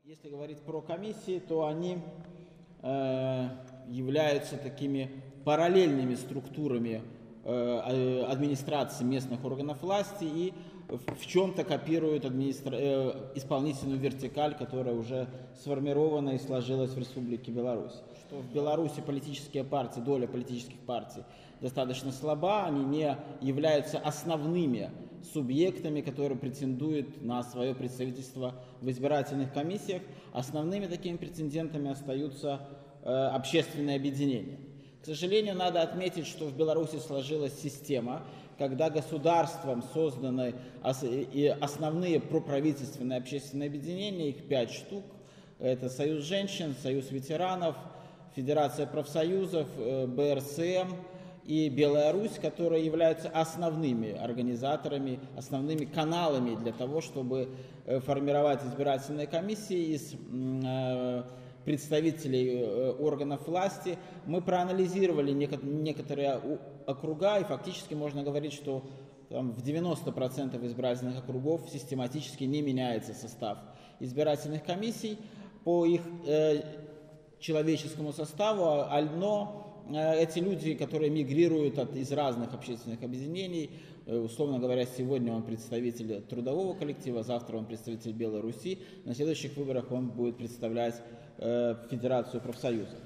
Если говорить про комиссии, то они являются такими параллельными структурами администрации местных органов власти и в чем-то копируют исполнительную вертикаль, которая уже сформирована и сложилась в Республике Беларусь. Что в Беларуси политические партии, доля политических партий достаточно слаба, они не являются основными субъектами, которые претендуют на свое представительство в избирательных комиссиях. Основными такими претендентами остаются общественные объединения. К сожалению, надо отметить, что в Беларуси сложилась система, когда государством созданы основные проправительственные общественные объединения, их 5 штук. Это Союз женщин, Союз ветеранов, Федерация профсоюзов, БРСМ и Белая Русь, которые являются основными организаторами, основными каналами для того, чтобы формировать избирательные комиссии из представителей органов власти. Мы проанализировали некоторые округа, и фактически можно говорить, что там, в 90% избирательных округов систематически не меняется состав избирательных комиссий по их человеческому составу, но эти люди, которые мигрируют из разных общественных объединений, условно говоря, сегодня он представитель трудового коллектива, завтра он представитель Белой Руси, на следующих выборах он будет представлять Федерацию профсоюзов.